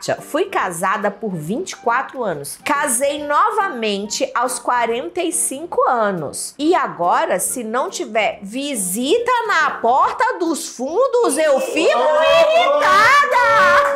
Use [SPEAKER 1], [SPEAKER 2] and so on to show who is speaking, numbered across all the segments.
[SPEAKER 1] Kátia, fui casada por 24 anos. Casei novamente aos 45 anos. E agora, se não tiver visita na porta dos fundos, eu fico irritada!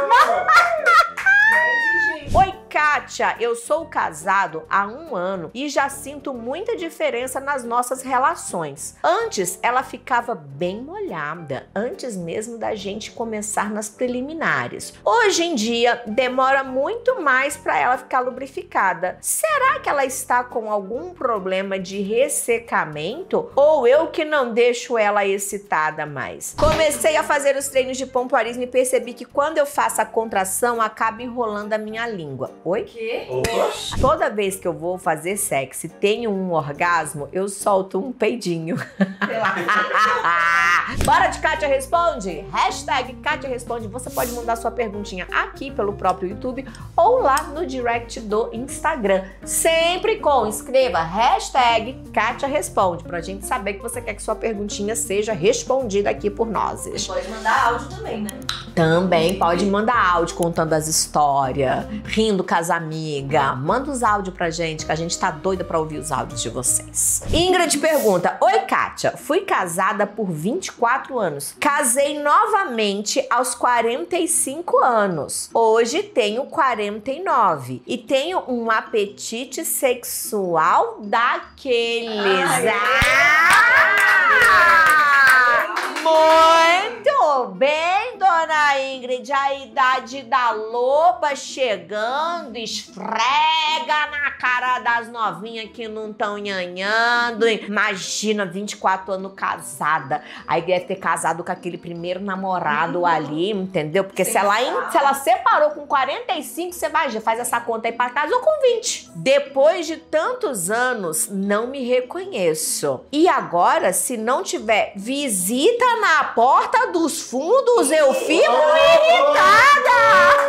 [SPEAKER 1] Oi, Kátia, eu sou casado há 1 ano e já sinto muita diferença nas nossas relações. Antes, ela ficava bem molhada, antes mesmo da gente começar nas preliminares. Hoje em dia, demora muito mais para ela ficar lubrificada. Será que ela está com algum problema de ressecamento? Ou eu que não deixo ela excitada mais? Comecei a fazer os treinos de pompoarismo e percebi que quando eu faço a contração, acaba enrolando a minha língua. Oi?
[SPEAKER 2] Quê?
[SPEAKER 1] Toda vez que eu vou fazer sexo e tenho um orgasmo, eu solto um peidinho. Bora de Kátia Responde? Hashtag Kátia Responde. Você pode mandar sua perguntinha aqui pelo próprio YouTube ou lá no direct do Instagram. Sempre escreva hashtag Kátia Responde pra gente saber que você quer que sua perguntinha seja respondida aqui por nós.
[SPEAKER 2] Pode mandar áudio também, né?
[SPEAKER 1] Também pode mandar áudio contando as histórias, rindo com as amigas. Manda os áudios pra gente, que a gente tá doida pra ouvir os áudios de vocês. Ingrid pergunta: oi, Kátia, fui casada por 24 anos. Casei novamente aos 45 anos. Hoje tenho 49 e tenho um apetite sexual daqueles. Muito bem, dona Ingrid, a idade da loba chegando, esfrega na cara das novinhas que não estão nhanhando. Imagina, 24 anos casada, aí deve ter casado com aquele primeiro namorado ali, entendeu? Porque se ela separou com 45, você vai, já faz essa conta aí pra casa, ou com 20. Depois de tantos anos, não me reconheço. E agora, se não tiver visita na porta dos fundos, eu fico irritada!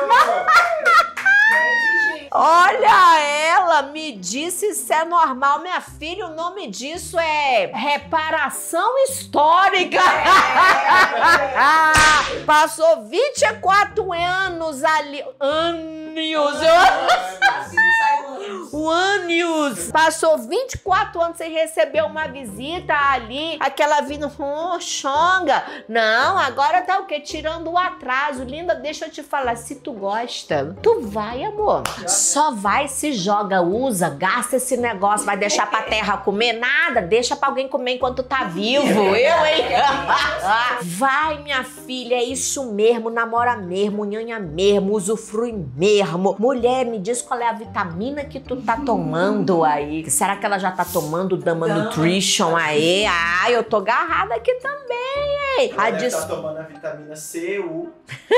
[SPEAKER 1] Olha, ela me disse se é normal. Minha filha, o nome disso é reparação histórica. Passou 24 anos ali. Anos. Passou 24 anos sem receber uma visita ali. Aquela vida, xonga. Não, agora tá o quê? Tirando o atraso. Linda, deixa eu te falar. Se tu gosta, tu vai, amor. Só vai, se joga, usa, gasta esse negócio. Vai deixar pra terra comer? Nada. Deixa pra alguém comer enquanto tá vivo. Eu, hein? Vai, minha filha. É isso mesmo. Namora mesmo, nhanha mesmo, usufrui mesmo. Mulher, me diz qual é a vitamina que tu tá tomando aí. Será que ela já tá tomando Dama Nutrition aí? Ah, eu tô agarrada aqui também, hein?
[SPEAKER 3] Ela tá tomando a vitamina C, U.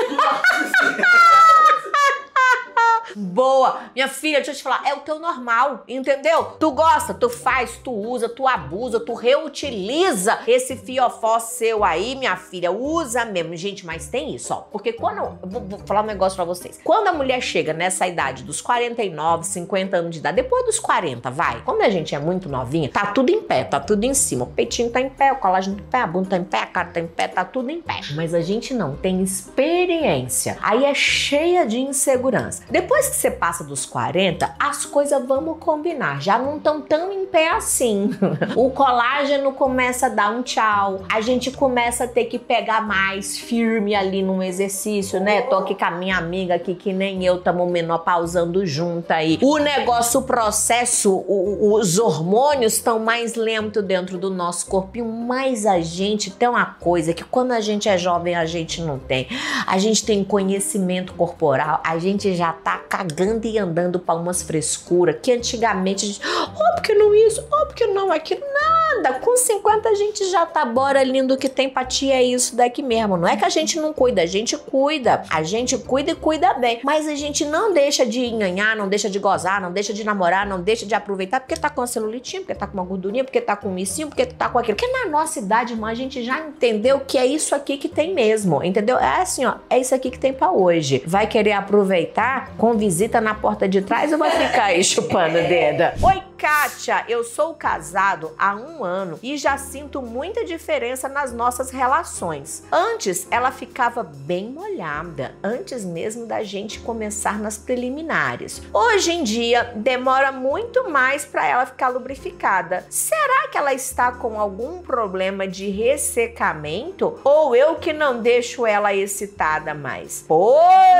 [SPEAKER 1] Boa! Minha filha, deixa eu te falar, é o teu normal, entendeu? Tu gosta, tu faz, tu usa, tu abusa, tu reutiliza esse fiofó seu aí, minha filha, usa mesmo. Gente, mas tem isso, ó, porque quando... Vou falar um negócio pra vocês. Quando a mulher chega nessa idade dos 49, 50 anos de idade, depois dos 40, vai, quando a gente é muito novinha, tá tudo em pé, tá tudo em cima. O peitinho tá em pé, o colágeno tá em pé, a bunda tá em pé, a cara tá em pé, tá tudo em pé. Mas a gente não tem experiência. Aí é cheia de insegurança. Depois que você passa dos 40, as coisas, vamos combinar, já não estão tão em pé assim. O colágeno começa a dar um tchau, a gente começa a ter que pegar mais firme ali no exercício, né? Tô aqui com a minha amiga aqui, que nem eu, tamo menopausando junto aí. O negócio, o processo, os hormônios estão mais lentos dentro do nosso corpinho, mas a gente tem uma coisa que quando a gente é jovem a gente não tem. A gente tem conhecimento corporal, a gente já tá cagando e andando pra umas frescuras que antigamente a gente, porque não isso, porque não aquilo, nada. Com 50 a gente já tá, bora lindo, que tem pra ti é isso daqui mesmo. Não é que a gente não cuida, a gente cuida. A gente cuida e cuida bem. Mas a gente não deixa de enganhar, não deixa de gozar, não deixa de namorar, não deixa de aproveitar porque tá com a celulitinha, porque tá com uma gordurinha, porque tá com um missinho, porque tá com aquilo. Porque na nossa idade, irmã, a gente já entendeu que é isso aqui que tem mesmo, entendeu? É assim, ó, é isso aqui que tem pra hoje. Vai querer aproveitar com visita na porta de trás ou vai ficar aí chupando o dedo? Oi! Kátia, eu sou casado há 1 ano e já sinto muita diferença nas nossas relações. Antes, ela ficava bem molhada, antes mesmo da gente começar nas preliminares. Hoje em dia, demora muito mais para ela ficar lubrificada. Será que ela está com algum problema de ressecamento? Ou eu que não deixo ela excitada mais? Ô,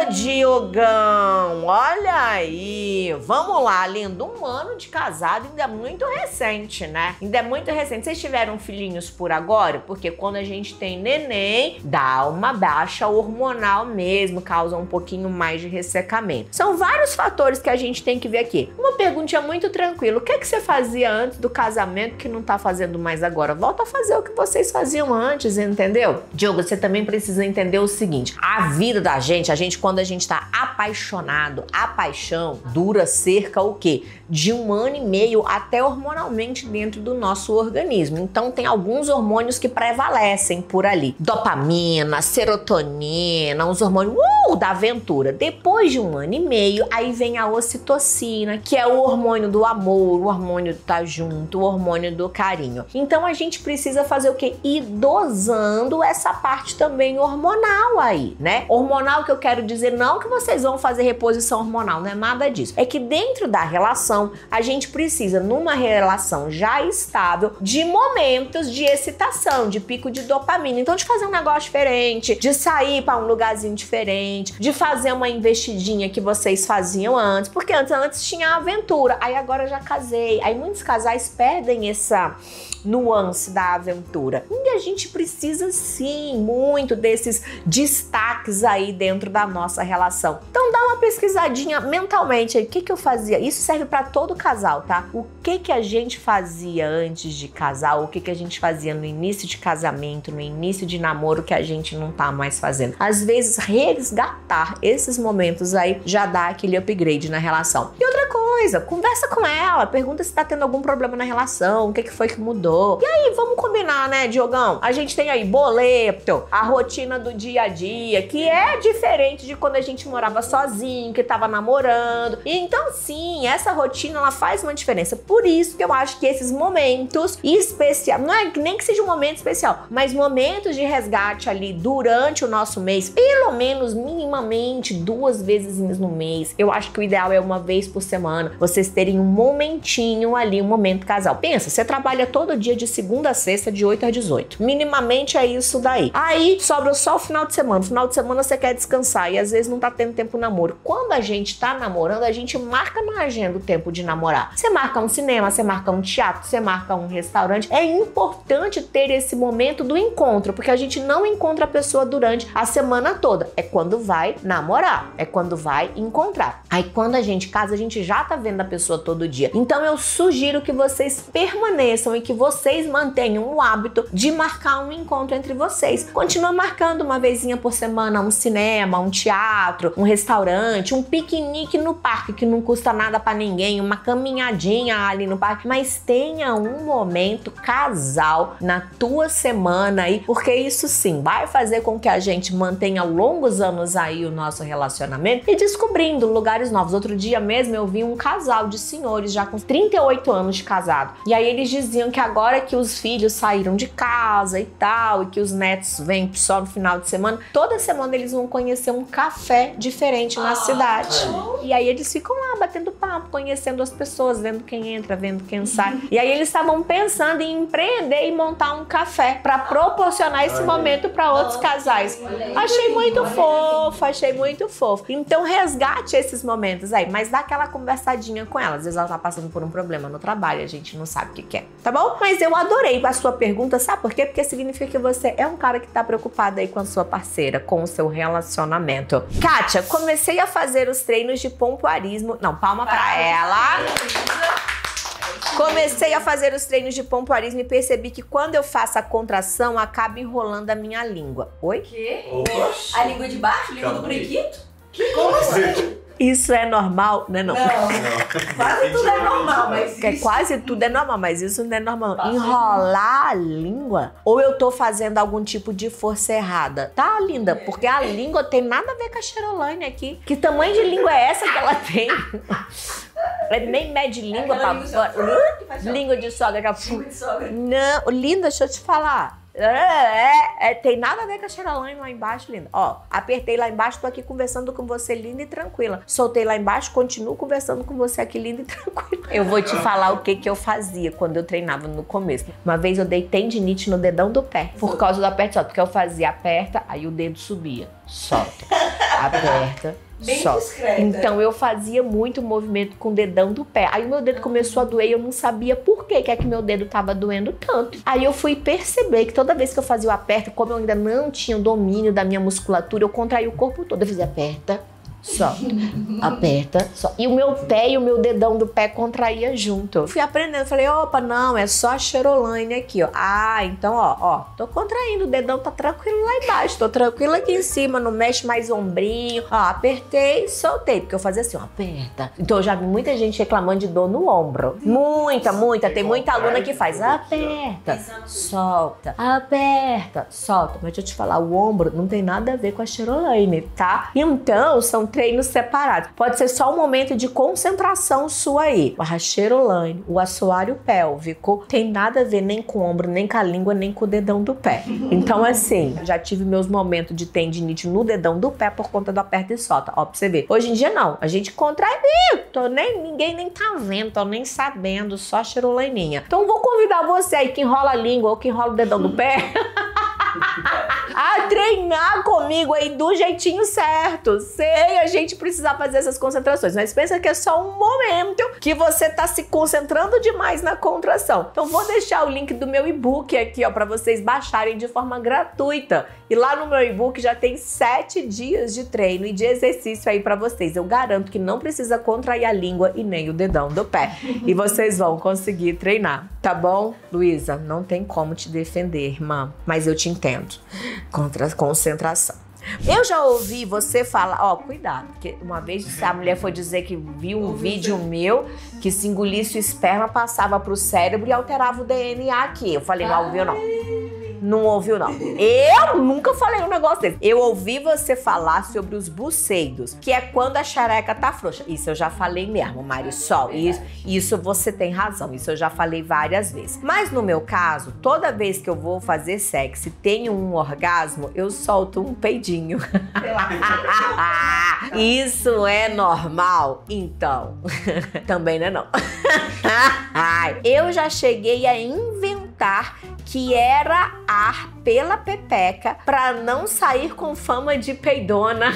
[SPEAKER 1] Diogão, olha aí. Vamos lá, lindo. 1 ano de casado ainda é muito recente, né? Ainda é muito recente. Vocês tiveram filhinhos por agora? Porque quando a gente tem neném, dá uma baixa hormonal mesmo, causa um pouquinho mais de ressecamento. São vários fatores que a gente tem que ver aqui. Uma perguntinha muito tranquila. O que é que você fazia antes do casamento que não tá fazendo mais agora? Volta a fazer o que vocês faziam antes, entendeu? Diogo, você também precisa entender o seguinte. A vida da gente quando a gente tá apaixonado, a paixão dura cerca o quê? De 1 ano e meio até hormonalmente dentro do nosso organismo. Então tem alguns hormônios que prevalecem por ali. Dopamina, serotonina, uns hormônios da aventura. Depois de 1 ano e meio, aí vem a ocitocina, que é o hormônio do amor, o hormônio do estar junto, o hormônio do carinho. Então a gente precisa fazer o quê? Ir dosando essa parte também hormonal aí, né? Hormonal que eu quero dizer não que vocês vão fazer reposição hormonal, não é nada disso. É que dentro da relação, a gente precisa, numa relação já estável, de momentos de excitação, de pico de dopamina. Então de fazer um negócio diferente, de sair para um lugarzinho diferente, de fazer uma investidinha que vocês faziam antes, porque antes tinha aventura, aí agora eu já casei. Aí muitos casais perdem essa nuance da aventura. E a gente precisa sim muito desses destaques aí dentro da nossa relação. Então dá uma pesquisadinha mentalmente aí, o que eu fazia? Isso serve para todo casal, tá? O que a gente fazia antes de casar, o que a gente fazia no início de casamento, no início de namoro que a gente não tá mais fazendo. Às vezes resgatar esses momentos aí já dá aquele upgrade na relação. E outra coisa, conversa com ela, pergunta se tá tendo algum problema na relação, o que foi que mudou. E aí, vamos combinar, né, Diogão? A gente tem aí boleto, a rotina do dia a dia, que é diferente de quando a gente morava sozinho, que tava namorando. E então, sim, essa rotina, ela faz uma diferença. Por isso que eu acho que esses momentos especiais, não é nem que seja um momento especial, mas momentos de resgate ali durante o nosso mês, pelo menos minimamente 2 vezes no mês. Eu acho que o ideal é 1 vez por semana, vocês terem um momentinho ali, um momento casal. Pensa, você trabalha todo dia de segunda a sexta, de 8 às 18. Minimamente é isso daí. Aí sobra só o final de semana. No final de semana você quer descansar e às vezes não tá tendo tempo de namoro. Quando a gente tá namorando, a gente marca na agenda o tempo de namorar. Você marca um cinema, você marca um teatro, você marca um restaurante. É importante ter esse momento do encontro, porque a gente não encontra a pessoa durante a semana toda. É quando vai namorar, é quando vai encontrar. Aí quando a gente casa, a gente já tá vendo a pessoa todo dia. Então eu sugiro que vocês permaneçam e que vocês mantenham o hábito de marcar um encontro entre vocês. Continua marcando 1 vezinha por semana, um cinema, um teatro, um restaurante, um piquenique no parque que não custa nada pra ninguém, uma caminhadinha ali no parque, mas tenha um momento casal na tua semana aí, porque isso sim vai fazer com que a gente mantenha longos anos aí o nosso relacionamento e descobrindo lugares novos. Outro dia mesmo eu vi um casal de senhores já com 38 anos de casado. E aí eles diziam que agora que os filhos saíram de casa e tal, e que os netos vêm só no final de semana, toda semana eles vão conhecer um café diferente na cidade. E aí eles ficam lá batendo papo, conhecendo as pessoas, vendo quem entra, vendo quem sai. E aí eles estavam pensando em empreender e montar um café para proporcionar esse momento para outros casais. Achei muito fofo, achei muito fofo. Então resgate esses momentos aí, mas dá aquela conversadinha com ela. Às vezes ela tá passando por um problema no trabalho, a gente não sabe o que é, tá bom? Mas eu adorei a sua pergunta, sabe por quê? Porque significa que você é um cara que tá preocupado aí com a sua parceira, com o seu relacionamento. Kátia, comecei a fazer os treinos de pompoarismo. Não, palma pra ela. Comecei a fazer os treinos de pompoarismo e percebi que quando eu faço a contração, acaba enrolando a minha língua. Oi?
[SPEAKER 2] Quê? A língua de baixo? A língua do prequito? Como assim?
[SPEAKER 1] Isso é normal? Não é não?
[SPEAKER 2] Quase tudo é normal, mas isso...
[SPEAKER 1] Quase tudo é normal, mas isso não é normal. Enrolar a língua? Ou eu tô fazendo algum tipo de força errada? Tá, linda? Porque a língua tem nada a ver com a Xerolane aqui. Que tamanho de língua é essa que ela tem? Nem mede língua
[SPEAKER 2] Aquela
[SPEAKER 1] pra... Língua de sogra.
[SPEAKER 2] Língua de sogra.
[SPEAKER 1] Não, linda, deixa eu te falar. Tem nada a ver com a Caroline lá embaixo, linda. Ó, apertei lá embaixo, tô aqui conversando com você, linda e tranquila. Soltei lá embaixo, continuo conversando com você aqui, linda e tranquila. Eu vou te falar o que eu fazia quando eu treinava no começo. Uma vez eu dei tendinite no dedão do pé, por causa do aperto e solta. Porque eu fazia aperta, aí o dedo subia. Solta. Aperta.
[SPEAKER 2] Bem
[SPEAKER 1] Só.
[SPEAKER 2] discreta.
[SPEAKER 1] Então eu fazia muito movimento com o dedão do pé. Aí o meu dedo começou a doer e eu não sabia por que é que meu dedo tava doendo tanto. Aí eu fui perceber que toda vez que eu fazia o aperto, como eu ainda não tinha o domínio da minha musculatura, eu contraía o corpo todo. Eu fazia aperta, só, aperta, só. E o meu pé e o meu dedão do pé contraía junto. Fui aprendendo, falei, opa, não, é só a Caroline aqui, ó. Ah, então, ó, tô contraindo, o dedão tá tranquilo lá embaixo, tô tranquilo aqui em cima, não mexe mais ombrinho. Ó, apertei, soltei, porque eu fazia assim, ó, aperta. Então eu já vi muita gente reclamando de dor no ombro. Muita, tem muita aluna que faz, aperta, solta, aperta, solta. Mas deixa eu te falar, o ombro não tem nada a ver com a Caroline, tá? Então, são treinos separados. Pode ser só um momento de concentração sua aí. A Caroline, o assoalho pélvico, tem nada a ver nem com o ombro, nem com a língua, nem com o dedão do pé. Então, assim, já tive meus momentos de tendinite no dedão do pé por conta do aperto e solta. Ó, pra você ver. Hoje em dia, não. A gente contrai, ninguém nem tá vendo, tô nem sabendo, só a Carolininha. Então, vou convidar você aí que enrola a língua ou que enrola o dedão do pé a treinar comigo aí do jeitinho certo. Sei, a gente precisa fazer essas concentrações, mas pensa que é só um momento que você tá se concentrando demais na contração. Então vou deixar o link do meu e-book aqui, ó, pra vocês baixarem de forma gratuita. E lá no meu e-book já tem 7 dias de treino e de exercício aí pra vocês. Eu garanto que não precisa contrair a língua e nem o dedão do pé. E vocês vão conseguir treinar, tá bom? Luísa, não tem como te defender, irmã, mas eu te entendo. Contra a concentração. Eu já ouvi você falar, ó, cuidado, porque uma vez a mulher foi dizer que viu um vídeo meu que se engolisse o esperma passava pro cérebro e alterava o DNA aqui. Eu falei, não ouviu não. Não ouviu, não. Eu nunca falei um negócio desse. Eu ouvi você falar sobre os buceidos, que é quando a xareca tá frouxa. Isso eu já falei mesmo, Marisol. Isso você tem razão. Isso eu já falei várias vezes. Mas no meu caso, toda vez que eu vou fazer sexo e tenho um orgasmo, eu solto um peidinho. Isso é normal? Então, também não é não. Eu já cheguei a inventar que era ar pela pepeca pra não sair com fama de peidona.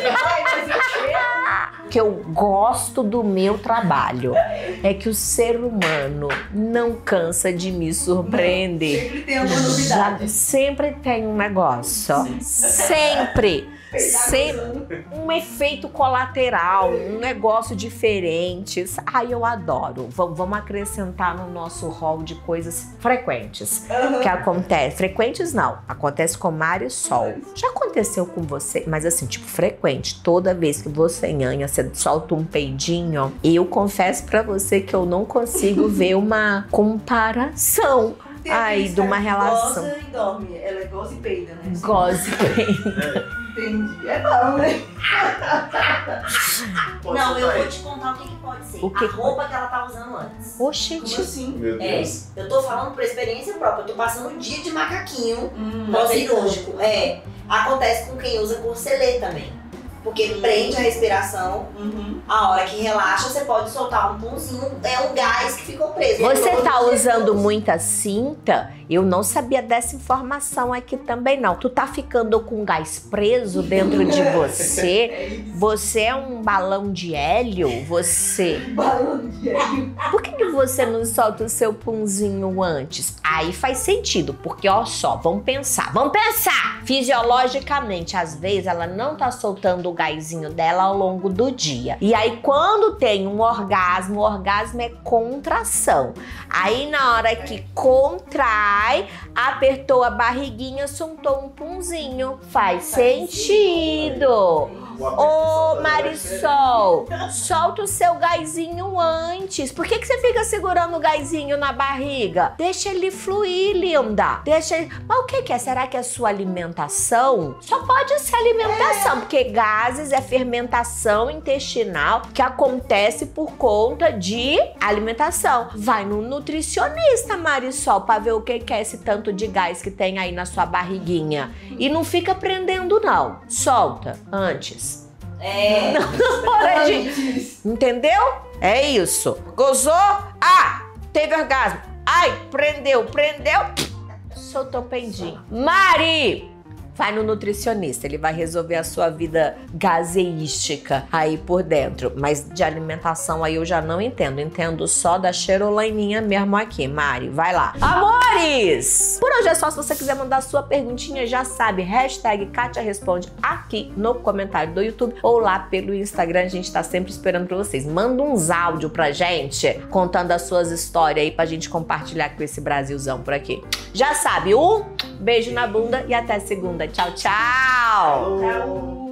[SPEAKER 1] Que eu gosto do meu trabalho é que o ser humano não cansa de me surpreender.
[SPEAKER 2] Sempre tem uma novidade.
[SPEAKER 1] Sempre tem um negócio. Sempre. Sempre um efeito colateral, um negócio diferente. Ai, eu adoro. Vamos acrescentar no nosso hall de coisas frequentes que acontece. Frequentes não, acontece com Marisol. Já aconteceu com você, mas assim, tipo, frequente. Toda vez que você nhanha, você solta um peidinho. Eu confesso pra você que eu não consigo ver uma comparação aí de uma relação.
[SPEAKER 2] Goza e dorme. Ela é goza e peida, né?
[SPEAKER 1] Goza e peida.
[SPEAKER 2] Entendi. É bom, né? Não, eu vou te contar o que pode ser.
[SPEAKER 1] O que?
[SPEAKER 2] A roupa que ela tá usando antes.
[SPEAKER 1] Oxente.
[SPEAKER 2] Como assim?
[SPEAKER 3] Meu Deus.
[SPEAKER 2] Eu tô falando por experiência própria. Eu tô passando um dia de macaquinho pós-cirúrgico. Acontece com quem usa corselet também. Porque prende a respiração. A hora que relaxa, você pode soltar um punzinho. É um gás que ficou preso.
[SPEAKER 1] Você tá usando muita cinta? Eu não sabia dessa informação aqui também, não. Tu tá ficando com gás preso dentro de você? Você é um balão de hélio? Você...
[SPEAKER 2] Balão de hélio.
[SPEAKER 1] Por que você não solta o seu punzinho antes? Aí faz sentido, porque ó só, vamos pensar. Fisiologicamente, às vezes ela não tá soltando o gásinho dela ao longo do dia. E aí quando tem um orgasmo, o orgasmo é contração. Aí na hora que contrai, apertou a barriguinha, soltou um punzinho. Faz sentido. Ô, Marisol, solta o seu gásinho antes. Por que você fica segurando o gásinho na barriga? Deixa ele fluir, linda. Deixa ele... Mas o que é? Será que é sua alimentação? Só pode ser alimentação, porque gases é fermentação intestinal que acontece por conta de alimentação. Vai no nutricionista, Marisol, pra ver o que é esse tanto de gás que tem aí na sua barriguinha. E não fica prendendo, não. Solta antes. Na hora de... Entendeu? É isso. Gozou? Ah, teve orgasmo. Ai, prendeu. Soltou o pendinho. Mari, vai no nutricionista, ele vai resolver a sua vida gaseística aí por dentro. Mas de alimentação aí eu já não entendo. Entendo só da cheirolaininha mesmo aqui. Mari, vai lá. Amores! Por hoje é só. Se você quiser mandar sua perguntinha, já sabe. Hashtag Kátia Responde aqui no comentário do YouTube ou lá pelo Instagram. A gente tá sempre esperando pra vocês. Manda uns áudios pra gente, contando as suas histórias aí pra gente compartilhar com esse Brasilzão por aqui. Já sabe, beijo na bunda e até segunda. Tchau, tchau!
[SPEAKER 3] Tchau.